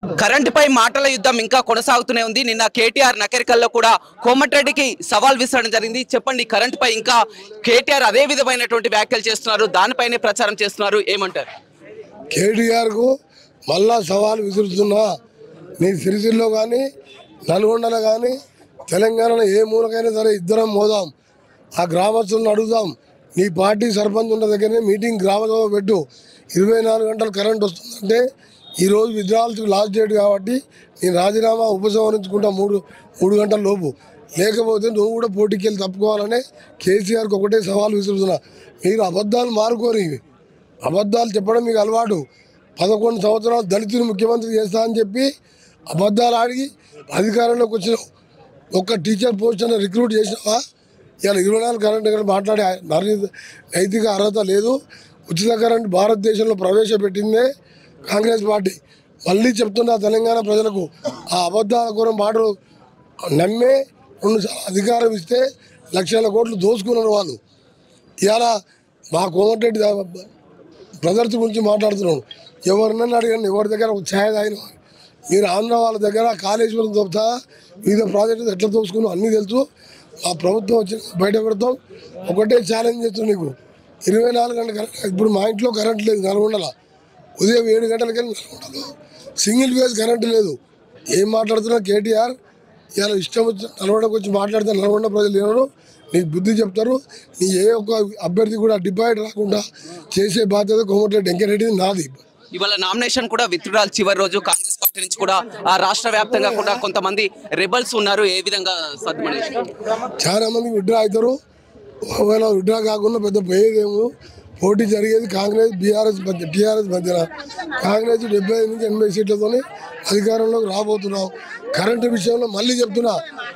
Current పై మాటల యుద్ధం ఇంకా కొనసాగుతూనే ఉంది. నిన్న కేటీఆర్ నకరికల్లో కూడా కోమటిరెడ్డికి సవాల్ విసరడం జరిగింది. చెప్పండి, కరెంట్ పై ఇంకా కేటీఆర్ అదే విధమైనటువంటి వ్యాఖ్యలు చేస్తున్నారు, దానిపైనే ప్రచారం చేస్తున్నారు, ఏమంటారు? కేటీఆర్ కు మళ్ళా సవాల్ విసురుతున్నా. నీ సిరిసిల్లో కానీ నల్గొండలో కానీ తెలంగాణలో ఏ మూలకైనా సరే ఇద్దరం మోదాం, ఆ గ్రామస్తులను అడుగుదాం. నీ పార్టీ సర్పంచ్ ఉన్న దగ్గరనే మీటింగ్ గ్రామసభ పెట్టు. 24 గంటలు కరెంట్ వస్తుందంటే ఈరోజు విత్డ్రాల్స్ లాస్ట్ డేట్ కాబట్టి నేను రాజీనామా ఉపసంహరించుకుంటా మూడు గంటల లోపు. లేకపోతే నువ్వు కూడా పోటీకి వెళ్ళి తప్పుకోవాలనే కేసీఆర్కి ఒకటే సవాల్ విసురుతున్నా. మీరు అబద్ధాలు మారుకోరు, అబద్ధాలు చెప్పడం మీకు అలవాటు. 11 సంవత్సరాలు దళితులు ముఖ్యమంత్రి చేస్తా అని చెప్పి అబద్ధాలు ఆడి అధికారంలోకి వచ్చినావు. ఒక్క టీచర్ పోస్ట్ అని రిక్రూట్ చేసినావా? ఇలా 24 కరెంట్ మాట్లాడే నైతిక అర్హత లేదు. ఉచిత కరెంట్ భారతదేశంలో ప్రవేశపెట్టిందే కాంగ్రెస్ పార్టీ. మళ్ళీ చెప్తున్నా తెలంగాణ ప్రజలకు, ఆ అబద్ధాల కూర మాటలు నమ్మే 2 అధికారం ఇస్తే లక్షల కోట్లు దోసుకున్నారు వాళ్ళు. ఇవాళ మా కోమటిరెడ్డి బ్రదర్స్ గురించి మాట్లాడుతున్నాం. ఎవరినన్నా అడిగండి, ఎవరి దగ్గర ఒక ఛాయ్ తాగిన మీరు ఆంధ్ర వాళ్ళ దగ్గర కాళేశ్వరం తోపుతా వివిధ ప్రాజెక్టులు ఎట్లా తోసుకున్నాం అన్నీ తెలుసు. ఆ ప్రభుత్వం వచ్చి బయట పెడతాం. ఒకటే ఛాలెంజ్ చేస్తున్నాం నీకు, 24 గంటల కరెంట్. ఇప్పుడు మా ఇంట్లో కరెంట్ లేదు నల్గొండలో. ఉదయం 7 గంటలకి నల్గొండలో సింగిల్ ఫేజ్ కరెంటు లేదు. ఏం మాట్లాడుతున్నా కేటీఆర్? ఇలా ఇష్టం వచ్చి నల్గొండకు వచ్చి మాట్లాడితే నల్గొండ ప్రజలు ఏమో నీకు బుద్ధి చెప్తారు. నీ ఏ ఒక్క అభ్యర్థి కూడా డిపాయిట్ రాకుండా చేసే బాధ్యత కోమటిరెడ్డి వెంకటరెడ్డి నాది. ఇవాళ నామినేషన్ కూడా విత్డ్రాల్ చివరి రోజు. కాంగ్రెస్ పార్టీ నుంచి కూడా ఆ రాష్ట్ర వ్యాప్తంగా కూడా కొంతమంది రెబల్స్ ఉన్నారు. ఏ విధంగా సద్మనేష్? చాలా మంది విత్డ్రా అవుతారు. ఒకవేళ విత్డ్రా కాకుండా పెద్ద పోయేదేమో. పోటీ జరిగేది కాంగ్రెస్ టీఆర్ఎస్ మధ్యన. కాంగ్రెస్ 75 నుంచి 80 సీట్లతో అధికారంలోకి రాబోతున్నాం. కరెంటు విషయంలో మళ్ళీ చెప్తున్నా,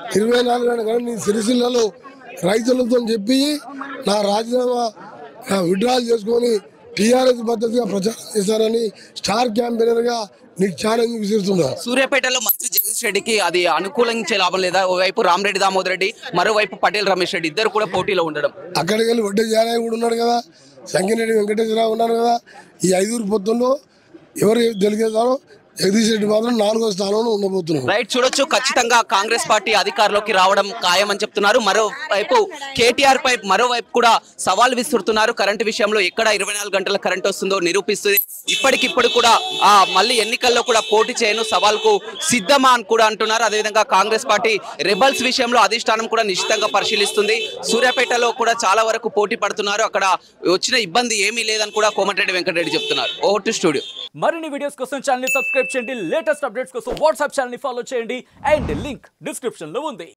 24 గంటల కరెంట్ నీ సిరిసిల్లలో రైతులతో చెప్పి నా రాజీనామా విత్డ్రాల్ చేసుకొని టీఆర్ఎస్ మద్దతుగా ప్రచారం చేశారని స్టార్ క్యాంపెయినర్గా నీకు ఛాలెంజ్ విసిరుతున్నా. సూర్యాపేటలో మంత్రి జగదీష్ రెడ్డికి అది అనుకూలించే లాభం లేదా? ఓవైపు రామరెడ్డి దామోదర్ రెడ్డి, మరోవైపు పటేల్ రమేష్ రెడ్డి, ఇద్దరు కూడా పోటీలో ఉండడం. అక్కడికి వెళ్ళి వడ్డే జానయ్య కూడా ఉన్నాడు కదా, సంగిరెడ్డి వెంకటేశ్వరరావు ఉన్నారు కదా. ఈ 5 పొత్తుల్లో ఎవరు గెలిచేస్తారో జగదీష్ రెడ్డి మాత్రం 4వ స్థానంలో ఉండబోతున్నారు. రైట్, చూడొచ్చు. ఖచ్చితంగా కాంగ్రెస్ పార్టీ అధికారంలోకి రావడం ఖాయమని చెప్తున్నారు. మరోవైపు కేటీఆర్ పై మరోవైపు కూడా సవాల్ విసురుతున్నారు. కరెంటు విషయంలో ఎక్కడ 24 గంటల కరెంట్ వస్తుందో నిరూపిస్తుంది. ఇప్పటికిప్పుడు కూడా మళ్ళీ ఎన్నికల్లో కూడా పోటీ చేయను, సవాల్కు సిద్ధమా అని కూడా అంటున్నారు. అదేవిధంగా కాంగ్రెస్ పార్టీ రెబల్స్ విషయంలో అధిష్టానం కూడా నిశ్చితంగా పరిశీలిస్తుంది. సూర్యాపేటలో కూడా చాలా వరకు పోటీ పడుతున్నారు. అక్కడ వచ్చిన ఇబ్బంది ఏమీ లేదని కూడా కోమటిరెడ్డి వెంకటరెడ్డి చెప్తున్నారు. Over to studio. మరిన్ని వీడియోస్ కోసం ఛానల్ ని సబ్స్క్రైబ్ చేయండి. లేటెస్ట్ అప్డేట్స్ కోసం వాట్సాప్ ఛానల్ ని ఫాలో చేయండి. అండ్ లింక్ డిస్క్రిప్షన్ లో ఉంది.